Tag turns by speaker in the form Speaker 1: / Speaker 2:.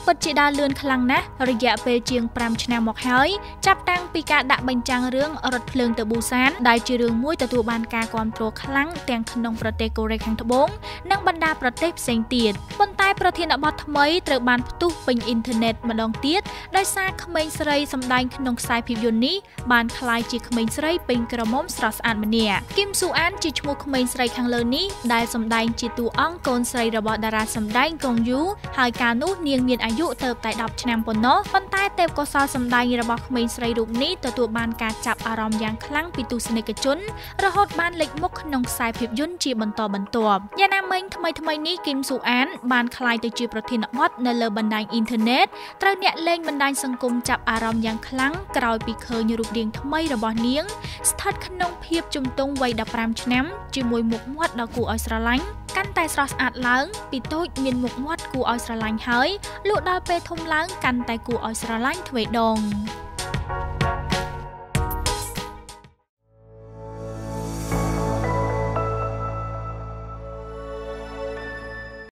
Speaker 1: ពិតជាដើរលឿនខ្លាំងណាស់រយៈពេលជាង5ឆ្នាំមកហើយចាប់តាំងពីការដាក់បញ្ចាំងរឿងរថភ្លើងទៅប៊ូសានដែលជារឿងមួយទទួលបានការគាំទ្រខ្លាំងទាំងក្នុងប្រទេសកូរ៉េខាងត្បូងនិងបណ្ដាប្រទេសផ្សេងទៀតប៉ុន្តែប្រធានបទថ្មីត្រូវបានផ្ទុះពេញអ៊ីនធឺណិតម្ដងទៀតដោយសារក្មេងស្រីសម្ដែងក្នុងខ្សែភាពយន្តនេះបានក្លាយជាក្មេងស្រីពេញក្រមុំស្រស់ស្អាតម្នាក់គឹមស៊ូអានជាឈ្មោះក្មេងស្រីខាងលើនេះដែលសម្ដែងជាតួអង្គកូនស្រីរបស់តារាសម្ដែងកុងយូហើយកាលនោះនាងមានអាយុទៅតែ10ឆ្នាំប៉ុណ្ណោះប៉ុន្តែទេពកោសល្យសម្ដែងរបស់ក្មេងស្រីរូបនេះទទួលបានការចាប់អារម្មណ៍យ៉ាងខ្លាំងពីទស្សនិកជនរហូតបានលេចមុខក្នុងខ្សែភាពយន្តជាបន្តបន្ទាប់យ៉ាងណាមិញថ្មីនេះគឹមស៊ូអានបានក្លាយទៅជាប្រធានបទនៅលើបណ្ដាញអ៊ីនធឺណិតត្រូវអ្នកលេងបណ្ដាញសង្គមចាប់អារម្មណ៍យ៉ាងខ្លាំងក្រោយពីឃើញរូបរាងថ្មីរបស់នាងស្ថិតក្នុងភាពជំទង់វ័យ15ឆ្នាំជាមួយមុខមាត់ដ៏គួរឲ្យស្រឡាញ់កាន់តែស្រស់ស្អាតឡើងពីតូចមានមុខមាត់គួរឲ្យស្រឡាញ់ហើយលុះដល់ពេលធំឡើងកាន់តែគួរឲ្យស្រឡាញ់ទ្វេដង